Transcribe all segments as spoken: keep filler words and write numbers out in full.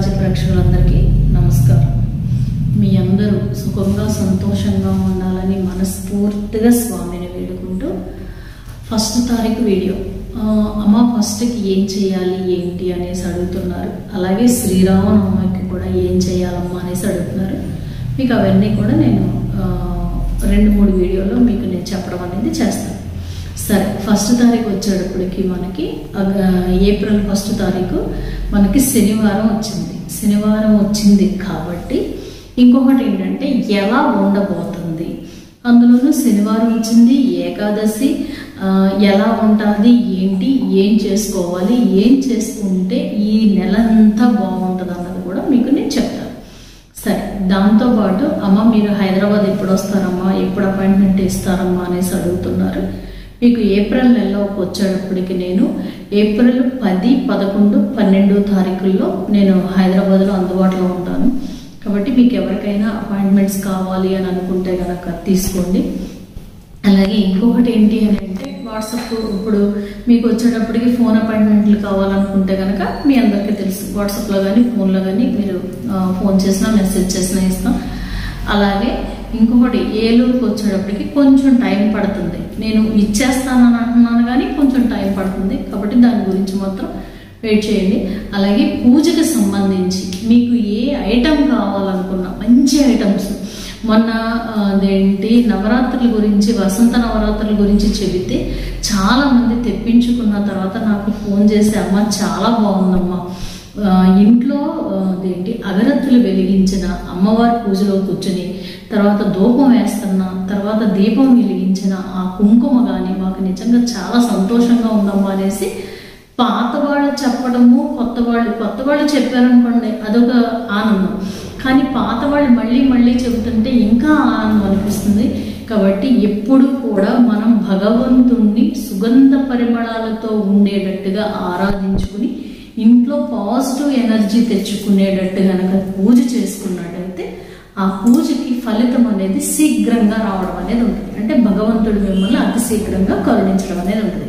యోగరాజు ప్రేక్షకులందరికీ నమస్కారం. మీ అందరూ సుఖంగా సంతోషంగా ఉండాలని మనస్ఫూర్తిగా స్వామిని వేడుకుంటూ ఫస్ట్ తారీఖు వీడియో అమ్మ ఫస్ట్కి ఏం చేయాలి ఏంటి అనేసి అడుగుతున్నారు. అలాగే శ్రీరామనవమికి కూడా ఏం చేయాలమ్మా అనేసి అడుగుతున్నారు. మీకు అవన్నీ కూడా నేను రెండు మూడు వీడియోలో మీకు నేను చెప్పడం అనేది చేస్తాను. సరే, ఫస్ట్ తారీఖు వచ్చేటప్పటికి మనకి ఏప్రిల్ ఫస్ట్ తారీఖు మనకి శనివారం వచ్చింది. శనివారం వచ్చింది కాబట్టి ఇంకొకటి ఏంటంటే ఎలా ఉండబోతుంది, అందులోనూ శనివారం వచ్చింది, ఏకాదశి ఎలా ఉంటుంది, ఏంటి ఏం చేసుకోవాలి, ఏం చేసుకుంటే ఈ నెలంతా బాగుంటుంది అన్నది కూడా మీకు నేను చెప్తాను. సరే, దాంతోపాటు అమ్మ మీరు హైదరాబాద్ ఎప్పుడు వస్తారమ్మా, ఎప్పుడు అపాయింట్మెంట్ ఇస్తారమ్మా అనేసి అడుగుతున్నారు. మీకు ఏప్రిల్ నెలలోకి వచ్చేటప్పటికి నేను ఏప్రిల్ పది పదకొండు పన్నెండు తారీఖుల్లో నేను హైదరాబాద్లో అందుబాటులో ఉంటాను. కాబట్టి మీకు ఎవరికైనా అపాయింట్మెంట్స్ కావాలి అని అనుకుంటే కనుక తీసుకోండి. అలాగే ఇంకొకటి ఏంటి అని అంటే వాట్సాప్, ఇప్పుడు మీకు వచ్చేటప్పటికి ఫోన్ అపాయింట్మెంట్లు కావాలనుకుంటే కనుక మీ అందరికీ తెలుసు, వాట్సాప్లో కానీ ఫోన్లో కానీ మీరు ఫోన్ చేసినా మెసేజ్ చేసినా ఇస్తాం. అలాగే ఇంకొకటి ఏలూరుకి వచ్చేటప్పటికి కొంచెం టైం పడుతుంది. నేను ఇచ్చేస్తానని అంటున్నాను కానీ కొంచెం టైం పడుతుంది, కాబట్టి దాని గురించి మాత్రం వెయిట్ చేయండి. అలాగే పూజకి సంబంధించి మీకు ఏ ఐటమ్ కావాలనుకున్నా మంచి ఐటమ్స్, మొన్న అదేంటి నవరాత్రుల గురించి, వసంత నవరాత్రుల గురించి చెబితే చాలామంది తెప్పించుకున్న తర్వాత నాకు ఫోన్ చేసి అమ్మ చాలా బాగుందమ్మా, ఇంట్లో అదేంటి అగరత్తులు వెలిగించిన అమ్మవారి పూజలో కూర్చొని తర్వాత ధూపం వేస్తున్నా, తర్వాత దీపం వెలిగించిన ఆ కుంకుమ కానీ మాకు నిజంగా చాలా సంతోషంగా ఉందమ్మా అనేసి పాత వాళ్ళు చెప్పడము, కొత్త వాళ్ళు కొత్త వాళ్ళు చెప్పారనుకోండి అదొక ఆనందం, కానీ పాత వాళ్ళు మళ్ళీ మళ్ళీ చెబుతుంటే ఇంకా ఆనందం అనిపిస్తుంది. కాబట్టి ఎప్పుడు కూడా మనం భగవంతుణ్ణి సుగంధ పరిమళాలతో ఉండేటట్టుగా ఆరాధించుకుని ఇంట్లో పాజిటివ్ ఎనర్జీ తెచ్చుకునేటట్టు కనుక పూజ చేసుకున్నట్టయితే ఆ పూజకి ఫలితం అనేది శీఘ్రంగా రావడం అనేది ఉంటుంది. అంటే భగవంతుడు మిమ్మల్ని అతి శీఘ్రంగా కరుణించడం అనేది ఉంటుంది.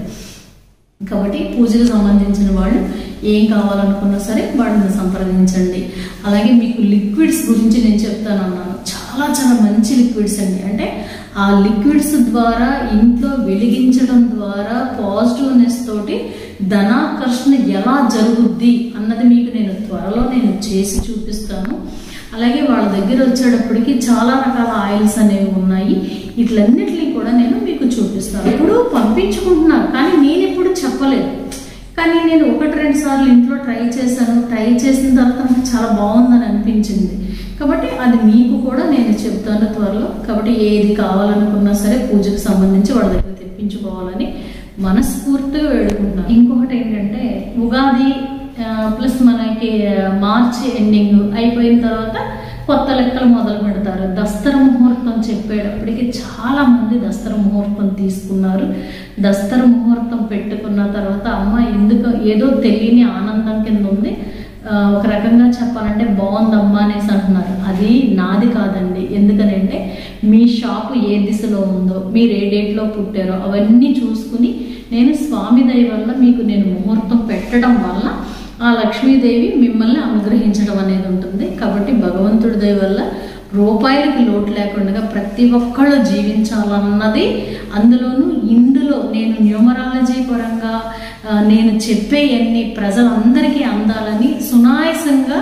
కాబట్టి పూజకు సంబంధించిన వాళ్ళు ఏం కావాలనుకున్నా సరే వాళ్ళని సంప్రదించండి. అలాగే మీకు లిక్విడ్స్ గురించి నేను చెప్తాను అన్నాను, చాలా చాలా మంచి లిక్విడ్స్ అండి. అంటే ఆ లిక్విడ్స్ ద్వారా ఇంట్లో వెలిగించడం ద్వారా పాజిటివ్నెస్ తోటి ధనాకర్షణ ఎలా జరుగుద్ది అన్నది మీకు నేను త్వరలో నేను చేసి చూపిస్తాను. అలాగే వాళ్ళ దగ్గర వచ్చేటప్పటికి చాలా రకాల ఆయిల్స్ అనేవి ఉన్నాయి, ఇట్లన్నిటినీ కూడా నేను మీకు చూపిస్తాను. ఇప్పుడు పంపించుకుంటున్నాను కానీ నేను ఎప్పుడు చెప్పలేదు, కానీ నేను ఒకటి రెండు సార్లు ఇంట్లో ట్రై చేశాను. ట్రై చేసిన తర్వాత నాకు చాలా బాగుందని అనిపించింది, కాబట్టి అది మీకు కూడా నేను చెప్తాను త్వరలో. కాబట్టి ఏది కావాలనుకున్నా సరే పూజకు సంబంధించి వాళ్ళ దగ్గర తెప్పించుకోవాలని మనస్ఫూర్తిగా వేడుకుంటున్నాను. ఇంకొకటి ఏంటంటే ఉగాది ప్లస్ మనకి మార్చి ఎండింగ్ అయిపోయిన తర్వాత కొత్త లెక్కలు మొదలు పెడతారు. దస్తర ముహూర్తం చెప్పేటప్పటికి చాలా మంది దస్తర ముహూర్తం తీసుకున్నారు. దస్తర ముహూర్తం పెట్టుకున్న తర్వాత అమ్మ ఎందుకు ఏదో తెలియని ఆనందం కింద ఉంది, ఒక రకంగా చెప్పాలంటే బాగుందమ్మా అనేసి అంటున్నారు. అది నాది కాదండి. ఎందుకనంటే మీ షాపు ఏ దిశలో ఉందో, మీరు ఏ డేట్లో పుట్టారో అవన్నీ చూసుకుని నేను స్వామి దయ వల్ల మీకు నేను ముహూర్తం పెట్టడం వల్ల ఆ లక్ష్మీదేవి మిమ్మల్ని అనుగ్రహించడం అనేది ఉంటుంది. కాబట్టి భగవంతుడి దయ వల్ల రూపాయలకి లోటు లేకుండా ప్రతి ఒక్కళ్ళు జీవించాలన్నది, అందులోనూ ఇందులో నేను న్యూమరాలజీ పరంగా నేను చెప్పేవన్నీ ప్రజలందరికీ అందాలని, సునాయాసంగా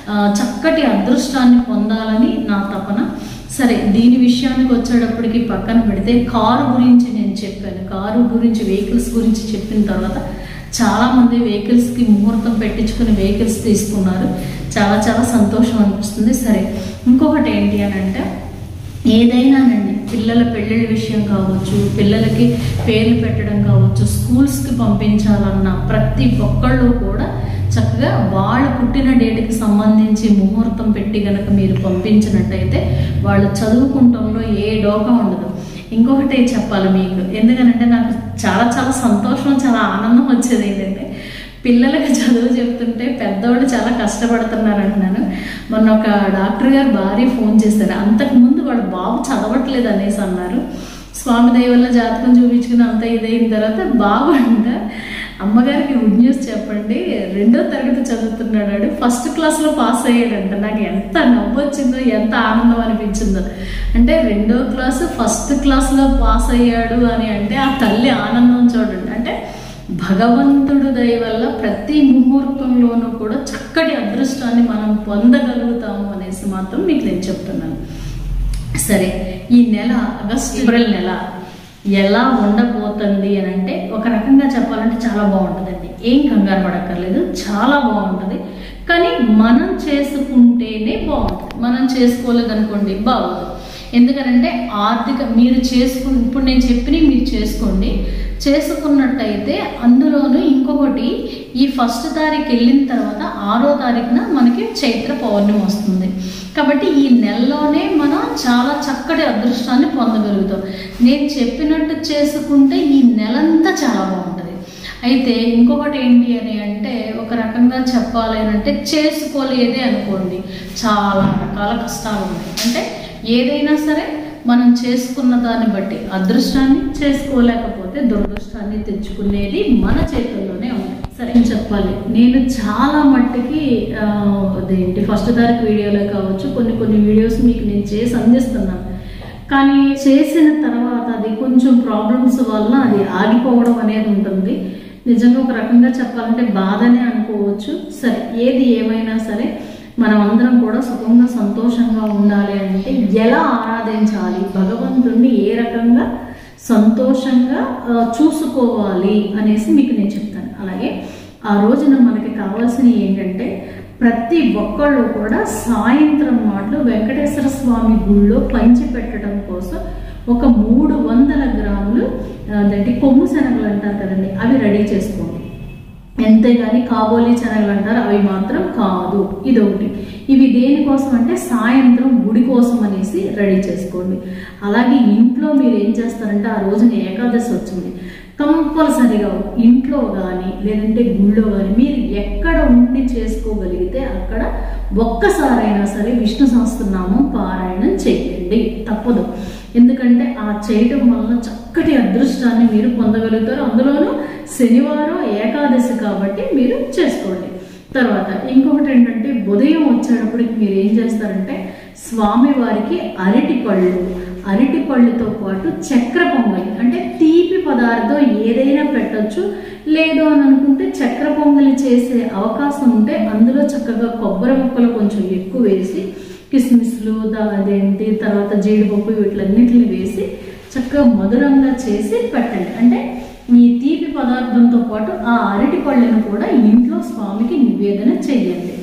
చక్కటి అదృష్టాన్ని పొందాలని నా తపన. సరే, దీని విషయానికి వచ్చేటప్పటికి పక్కన పెడితే కారు గురించి నేను చెప్పాను. కారు గురించి, వెహికల్స్ గురించి చెప్పిన తర్వాత చాలామంది వెహికల్స్కి ముహూర్తం పెట్టించుకుని వెహికల్స్ తీసుకున్నారు. చాలా చాలా సంతోషం అనిపిస్తుంది. సరే, ఇంకొకటి ఏంటి అని అంటే ఏదైనానండి, పిల్లల పెళ్ళిళ్ళ విషయం కావచ్చు, పిల్లలకి పేర్లు పెట్టడం కావచ్చు, స్కూల్స్కి పంపించాలన్న ప్రతి ఒక్కళ్ళు కూడా చక్కగా వాళ్ళ పుట్టిన డేట్కి సంబంధించి ముహూర్తం పెట్టి కనుక మీరు పంపించినట్టయితే వాళ్ళు చదువుకుంటంలో ఏ డోకా ఉండదు. ఇంకొకటి చెప్పాలి మీకు, ఎందుకనంటే నాకు చాలా చాలా సంతోషం, చాలా ఆనందం వచ్చేది ఏంటంటే పిల్లలకి చదువు చెప్తుంటే పెద్దవాళ్ళు చాలా కష్టపడుతున్నారు అంటున్నాను. మొన్న ఒక డాక్టర్ గారు భార్య ఫోన్ చేశారు, అంతకుముందు వాడు బాబు చదవట్లేదు అనేసి అన్నారు. స్వామి దయ వల్ల జాతకం చూపించుకుని అంత ఇదైన తర్వాత బాబు అంట అమ్మగారికి గుడ్ న్యూస్ చెప్పండి, రెండో తరగతి చదువుతున్నాడు, ఫస్ట్ క్లాస్లో పాస్ అయ్యాడంట. నాకు ఎంత నవ్వొచ్చిందో, ఎంత ఆనందం అనిపించిందో. అంటే రెండో క్లాసు ఫస్ట్ క్లాస్లో పాస్ అయ్యాడు అని అంటే ఆ తల్లి ఆనందం చూడండి. అంటే భగవంతుడు దయ వల్ల ప్రతి ముహూర్తంలోనూ కూడా చక్కటి అదృష్టాన్ని మనం పొందగలుగుతాము అనేసి మాత్రం మీకు నేను చెప్తున్నాను. సరే, ఈ నెల ఆగస్టు ఏప్రిల్ నెల ఎలా ఉండబోతుంది అని అంటే ఒక రకంగా చెప్పాలంటే చాలా బాగుంటుందండి. ఏం కంగారు పడక్కర్లేదు, చాలా బాగుంటుంది. కానీ మనం చేసుకుంటేనే బాగుంటుంది, మనం చేసుకోలేదనుకోండి బాగుంటుంది. ఎందుకనంటే ఆర్థిక మీరు చేసుకుని ఇప్పుడు నేను చెప్పినవి మీరు చేసుకోండి. చేసుకున్నట్టయితే అందులోనూ ఇంకొకటి, ఈ ఫస్ట్ తారీఖు వెళ్ళిన తర్వాత ఆరో తారీఖున మనకి చైత్ర పౌర్ణమి వస్తుంది. కాబట్టి ఈ నెలలోనే మనం చాలా చక్కటి అదృష్టాన్ని పొందగలుగుతాం. నేను చెప్పినట్టు చేసుకుంటే ఈ నెలంతా చాలా బాగుంటుంది. అయితే ఇంకొకటి ఏంటి అని అంటే ఒక రకంగా చెప్పాలి అని అంటే చేసుకోలేదే అనుకోండి, చాలా రకాల కష్టాలు ఉన్నాయి. అంటే ఏదైనా సరే మనం చేసుకున్న దాన్ని బట్టి అదృష్టాన్ని, చేసుకోలేకపోతే దురదృష్టాన్ని తెచ్చుకునేది మన చేతుల్లోనే ఉంది. సరే చెప్పాలి, నేను చాలా మట్టుకి అదేంటి ఫస్ట్ తారీఖు వీడియోలో కావచ్చు కొన్ని కొన్ని వీడియోస్ మీకు నేను చేసి అందిస్తున్నాను. కానీ చేసిన తర్వాత అది కొంచెం ప్రాబ్లమ్స్ వల్ల అది ఆగిపోవడం అనేది ఉంటుంది. నిజంగా ఒక రకంగా చెప్పాలంటే బాధనే అనుకోవచ్చు. సరే, ఏది ఏమైనా సరే మనం అందరం కూడా సుఖంగా సంతోషంగా ఉండాలి అంటే ఎలా ఆరాధించాలి, భగవంతుణ్ణి ఏ రకంగా సంతోషంగా చూసుకోవాలి అనేసి మీకు నేను చెప్తాను. అలాగే ఆ రోజున మనకి కావాల్సినవి ఏంటంటే ప్రతి ఒక్కళ్ళు కూడా సాయంత్రం మాటలు వెంకటేశ్వర స్వామి గుళ్ళో పంచి పెట్టడం కోసం ఒక మూడు వందల గ్రాములు అదేంటి కొమ్ము శనగలు అంటారు కదండి, అవి రెడీ చేసుకోండి. ఎంతేగాని కాబోలి శనగలు అంటారు, అవి మాత్రం కాదు. ఇదొకటి. ఇవి దేనికోసం అంటే సాయంత్రం గుడి కోసం అనేసి రెడీ చేసుకోండి. అలాగే ఇంట్లో మీరు ఏం చేస్తారంటే ఆ రోజున ఏకాదశి వచ్చింది, కంపల్సరిగా ఇంట్లో కానీ లేదంటే గుళ్ళో కానీ మీరు ఎక్కడ ఉండి చేసుకోగలిగితే అక్కడ ఒక్కసారైనా సరే విష్ణు సహస్రనామం పారాయణం చేయండి, తప్పదు. ఎందుకంటే ఆ చేయటం వలన చక్కటి అదృష్టాన్ని మీరు పొందగలుగుతారు. అందులోనూ శనివారం ఏకాదశి కాబట్టి మీరు చేసుకోండి. తర్వాత ఇంకొకటి ఏంటంటే ఉదయం వచ్చేటప్పటికి మీరు ఏం చేస్తారంటే స్వామివారికి అరటి పళ్ళు, అరటి పళ్ళుతో పాటు చక్కెర పొంగలి అంటే తీపి పదార్థం ఏదైనా పెట్టచ్చు. లేదు అని అనుకుంటే చక్కెర పొంగలి చేసే అవకాశం ఉంటే అందులో చక్కగా కొబ్బరి ముక్కలు కొంచెం ఎక్కువ వేసి కిస్మిస్లు అదేంటి తర్వాత జీడిపప్పు వీటిలన్నిటిని వేసి చక్కగా మధురంగా చేసి పెట్టండి. అంటే ఈ తీపి పదార్థంతో పాటు ఆ అరటి పళ్ళను కూడా ఇంట్లో స్వామికి నివేదన చేయండి.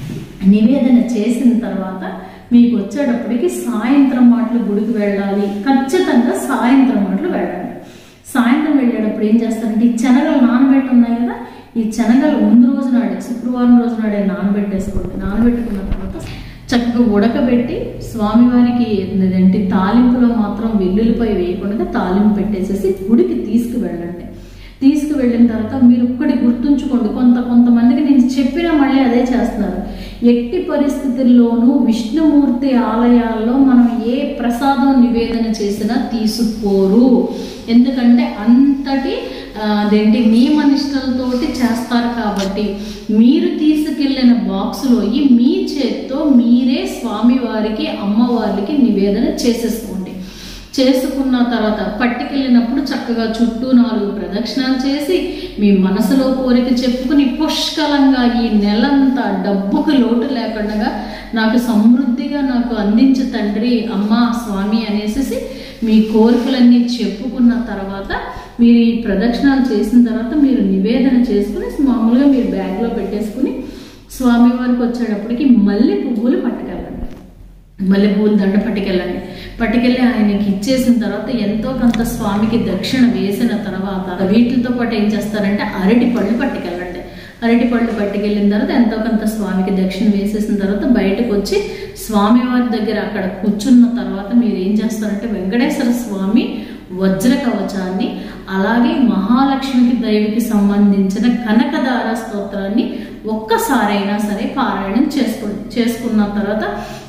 నివేదన చేసిన తర్వాత మీకు వచ్చేటప్పటికి సాయంత్రం మాటలు గుడికి వెళ్ళాలి, ఖచ్చితంగా సాయంత్రం మాటలు వెళ్ళండి. సాయంత్రం వెళ్ళేటప్పుడు ఏం చేస్తారంటే ఈ శనగలు నానబెట్టి ఉన్నాయి కదా, ఈ శనగలు ముందు రోజు నాడే శుక్రవారం రోజు నాడే నానబెట్టేసుకోండి. నానబెట్టుకున్న తర్వాత చక్కగా ఉడకబెట్టి స్వామివారికి ఏంటంటే తాలింపులో మాత్రం వెల్లుల్లిపై వేయకుండా తాలింపు పెట్టేసేసి గుడికి తీసుకువెళ్ళండి. తీసుకువెళ్ళిన తర్వాత మీరు ఒక్కటి గుర్తుంచుకోండి, కొంత కొంతమందికి నేను చెప్పినా మళ్ళీ అదే చేస్తున్నారు. ఎట్టి పరిస్థితుల్లోనూ విష్ణుమూర్తి ఆలయాల్లో మనం ఏ ప్రసాదం నివేదన చేసినా తీసుకోరు. ఎందుకంటే అంతటి అదేంటి నియమనిష్టలతోటి చేస్తారు. కాబట్టి మీరు తీసుకెళ్ళిన బాక్సులో మీ చేత్తో మీరే స్వామివారికి అమ్మవారికి నివేదన చేసేసుకోండి. చేసుకున్న తర్వాత పట్టుకెళ్ళినప్పుడు చక్కగా చుట్టూ నాలుగు ప్రదక్షిణాలు చేసి మీ మనసులో కోరిక చెప్పుకుని పుష్కలంగా ఈ నెలంతా డబ్బుకు లోటు లేకుండా నాకు సమృద్ధిగా నాకు అందించు తండ్రి అమ్మా స్వామి అనేసి మీ కోరికలన్నీ చెప్పుకున్న తర్వాత మీరు ఈ ప్రదక్షిణాలు చేసిన తర్వాత మీరు నివేదన చేసుకుని మామూలుగా మీరు బ్యాగ్లో పెట్టేసుకుని స్వామివారికి వచ్చేటప్పటికి మల్లె పువ్వులు పట్టుకెళ్ళండి. మల్లె పువ్వులు దండ పట్టుకెళ్ళండి. పట్టుకెళ్ళి ఆయనకి ఇచ్చేసిన తర్వాత ఎంతో కొంత స్వామికి దక్షిణ వేసిన తర్వాత వీటితో పాటు ఏం చేస్తారంటే అరటి పళ్ళు పట్టుకెళ్ళండి. అరటి పళ్ళు పట్టుకెళ్ళిన తర్వాత ఎంతో కొంత స్వామికి దక్షిణ వేసేసిన తర్వాత బయటకు వచ్చి స్వామివారి దగ్గర అక్కడ కూర్చున్న తర్వాత మీరు ఏం చేస్తారంటే వెంకటేశ్వర స్వామి వజ్ర కవచాన్ని అలాగే మహాలక్ష్మికి దైవికి సంబంధించిన కనకదార స్తోత్రాన్ని ఒక్కసారైనా సరే పారాయణం చేసుకోండి. చేసుకున్న తర్వాత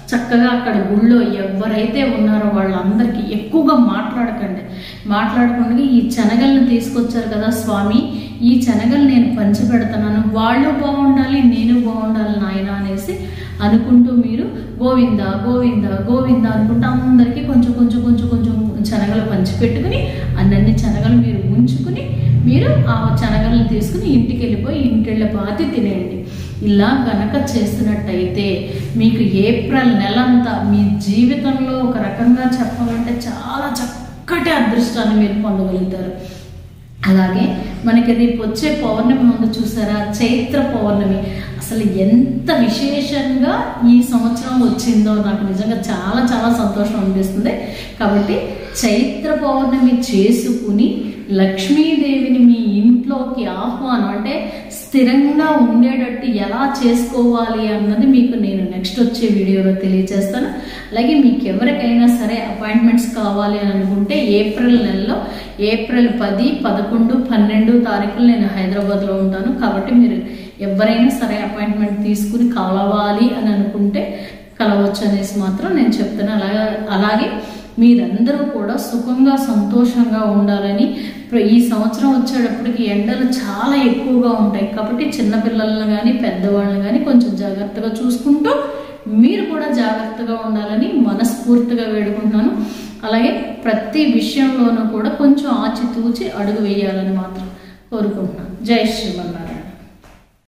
చక్కగా అక్కడ గుళ్ళో ఎవరైతే ఉన్నారో వాళ్ళందరికీ ఎక్కువగా మాట్లాడకండి, మాట్లాడకుండా ఈ శనగలను తీసుకొచ్చారు కదా స్వామి, ఈ శనగలు నేను పంచి పెడుతున్నాను, వాళ్ళు బాగుండాలి నేను బాగుండాలి నాయన అనేసి అనుకుంటూ మీరు గోవింద గోవింద గోవింద అనుకుంటూ అందరికీ కొంచెం కొంచెం కొంచెం కొంచెం శనగలు పంచిపెట్టుకుని అన్నీ శనగలు మీరు ఉంచుకుని మీరు ఆ శనగలను తీసుకుని ఇంటికి వెళ్ళిపోయి ఇంటిళ్ళ పాతి తినేయండి. ఇలా కనుక చేస్తున్నట్టయితే మీకు ఏప్రిల్ నెలంతా మీ జీవితంలో ఒక రకంగా చెప్పాలంటే చాలా చక్కటి అదృష్టాన్ని మీరు పొందగలుగుతారు. అలాగే మనకి రేపు వచ్చే పౌర్ణమి ముందు చూసారా, చైత్ర పౌర్ణమి అసలు ఎంత విశేషంగా ఈ సంవత్సరం వచ్చిందో నాకు నిజంగా చాలా చాలా సంతోషం అనిపిస్తుంది. కాబట్టి చైత్ర పౌర్ణమి చేసుకుని లక్ష్మీదేవిని మీ ఇంట్లోకి ఆహ్వానం అంటే స్థిరంగా ఉండేటట్టు ఎలా చేసుకోవాలి అన్నది మీకు నేను నెక్స్ట్ వచ్చే వీడియోలో తెలియజేస్తాను. అలాగే మీకు ఎవరికైనా సరే అపాయింట్మెంట్స్ కావాలి అని అనుకుంటే ఏప్రిల్ నెలలో ఏప్రిల్ పది పదకొండు పన్నెండు తారీఖులు నేను హైదరాబాద్లో ఉంటాను. కాబట్టి మీరు ఎవరైనా సరే అపాయింట్మెంట్ తీసుకుని కలవాలి అని అనుకుంటే కలవచ్చు అనేసి మాత్రం నేను చెప్తాను. అలాగే అలాగే మీరందరూ కూడా సుఖంగా సంతోషంగా ఉండాలని. ఈ సంవత్సరం వచ్చేటప్పటికి ఎండలు చాలా ఎక్కువగా ఉంటాయి కాబట్టి చిన్నపిల్లలను కానీ పెద్దవాళ్ళని కానీ కొంచెం జాగ్రత్తగా చూసుకుంటూ మీరు కూడా జాగ్రత్తగా ఉండాలని మనస్ఫూర్తిగా వేడుకుంటున్నాను. అలాగే ప్రతి విషయంలోనూ కూడా కొంచెం ఆచితూచి అడుగు వేయాలని మాత్రం కోరుకుంటున్నాను. జై శ్రీమన్నారాయణ.